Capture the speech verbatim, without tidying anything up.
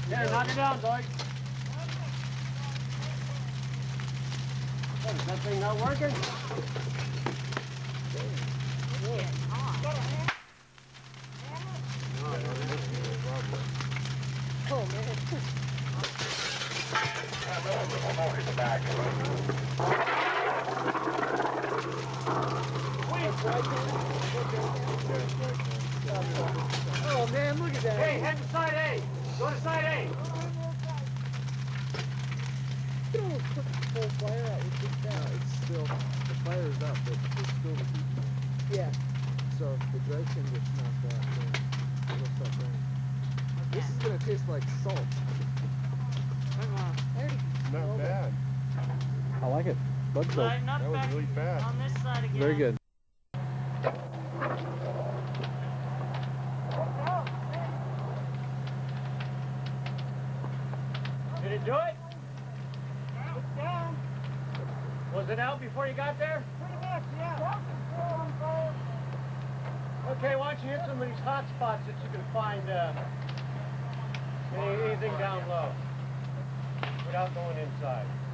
There, knock it down, Dwight. What, is that thing not working? Oh, man. Oh, man, look at that. Hey, head to side A. Go to side A. You don't put the full fire out with this down. No, it's still, the fire is up, but it's still the heat. Yeah. So if the dry tin gets knocked out, then it'll start burning. This is gonna taste like salt. Not bad. I like it. Bug salt. Lighten up That was back really fast. on this side again. Very good. Did it do it? Was it out before you got there? Pretty much, yeah. Okay, why don't you hit some of these hot spots that you can find, uh, any, anything down low without going inside.